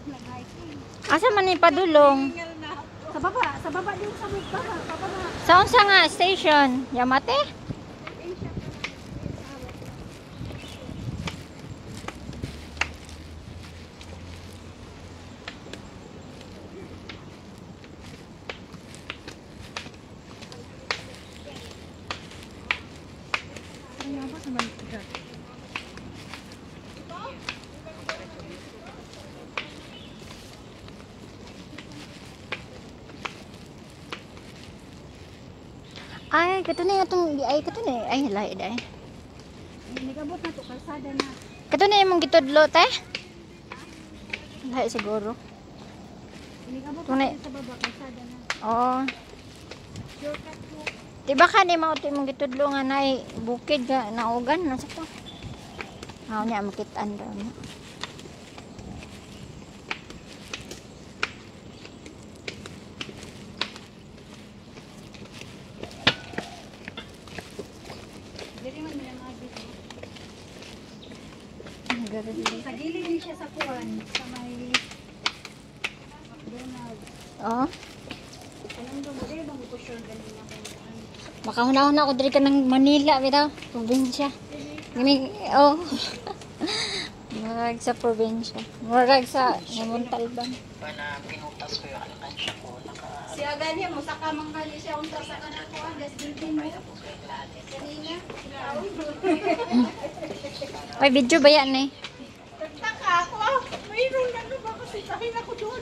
Asa man ni padulong? Sa baba din sa baba. Saan sa nga station? Yau Ma Tei? Ay, kato na itong ay kato na ay lahi dai. Nagabot na to kalsada na. Kato na imong gitudlo te? Lahi siguro. Nagabot Tunay. na sa baba kalsada na. Oo. Shortcut po. Diba ka di mao imong gitudlo nga nay bukid ka naugan nasa to. Mao niya makitaan daw. Sa gilid din siya sa kuwan, sa may McDonald's. Oo. Anong doon mo rin bang ipusyon ganun ako? Makahuna-huna ako diri ka ng Manila bitaw, probinsya. Ngini oh. Murag sa probinsya. Murag sa Montalban. Para pinutas ko yung alkansya ko. Siya ganyan mo, saka manghali siya unta sa kanan ko, gas din mo. Kanina, Ay, video ba yan eh? nagtaka ako, mayroon na ba kasi sakin ako doon.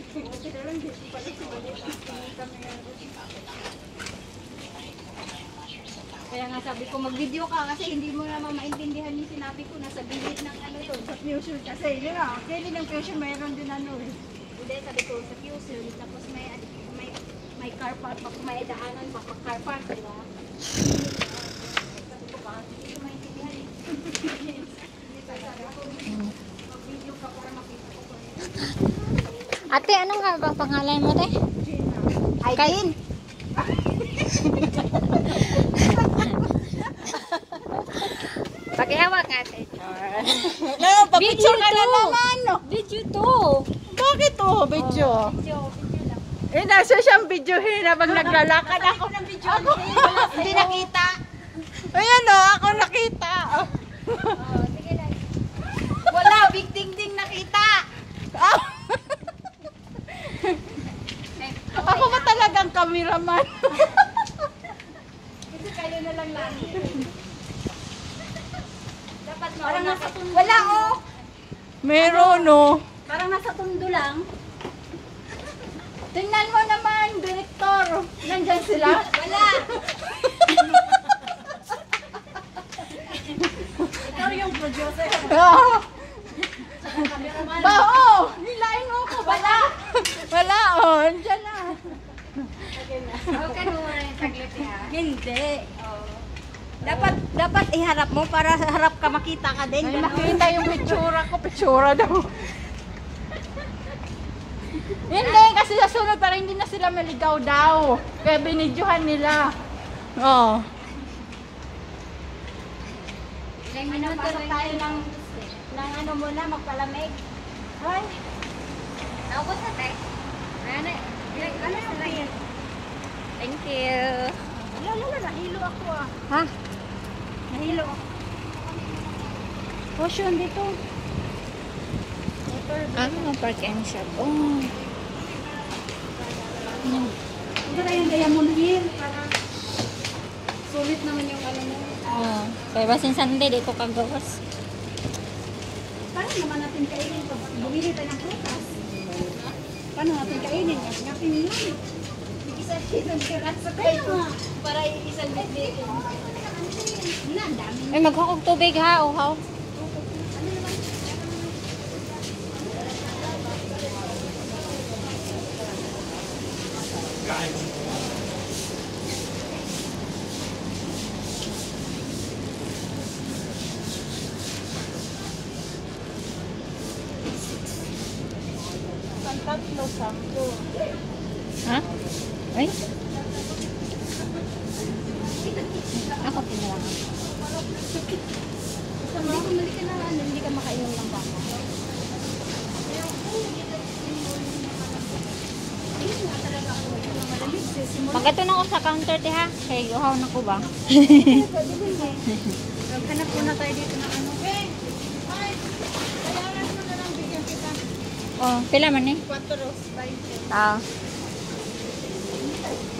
Kaya nga sabi ko, mag-video ka kasi hindi mo naman maintindihan yung sinabi ko na sa gilid ng ano to, sa fusion kasi. Yun na, gilid ng fusion mayroon din ano eh. Hindi, sabi ko sa fusion, tapos may car park, may daanan, car park, diba? Sabi ko ba, hindi ko maintindihan eh. Mag-video ka para makita ko. Ate, ano nga bang pangalan mo, te? Aileen! Pakihawak nga, ate. Video ka na naman, no? Video to. Bakit to, video? Video lang. Eh, nasa siyang videohin habang naglalakad ako. Hindi nakita. Ayan o, ako nakita. Sige lang. Wala, big ding nakita. Ako ba talagang cameraman? Kasi kayo na lang lang. Dapat Parang nasa tundo. Wala, oh. Meron o. Parang nasa tundo lang. Tingnan mo naman, director. Nandyan sila? Wala. Ikaw yung producer. Oo. Bao! Nilain mo ko. Wala. Wala o. Nandyan na. Okay, muna yung taglit niya. Hindi. Dapat iharap mo para sa harap ka makita ka din. Ay, nakita yung pitsura ko. Pitsura daw. Hindi, kasi sa sunod parang hindi na sila maligaw daw. Kaya binidyohan nila. Oo. Ilang minuto Pasok tayo ng ano muna, magpalamig. Ay, Naubos na, te. Ano na yan? Thank you. lala, nahilo ako ah. Ha? Nahilo ako. Potion dito. Ano, park and shop. Oh. Ito na yung Diamond Hill. Para sulit naman yung ano mo. Oh. Kaya basin Sunday, di ko kagawas. Paano naman natin kainin pag bumili tayo ng prutas? Paano natin kainin? Ngapin lang. Isa-isang kiraso kayo. Para isang bit. Na, ang dami. Ay, maghukog tubig ha, uhaw. Tatlo, sampo. Ha? Ay? Ako tinalang. Sa mga kumali ka na, hindi ka makainom ng baka. Magato na ako sa counter, te ha. Kaya guhaw na ko ba? Maghanap muna tayo dito ng ano. Hey! Hi! Bayaran mo na lang bigyan kita. Oh, pila man eh? 4 20. Ah.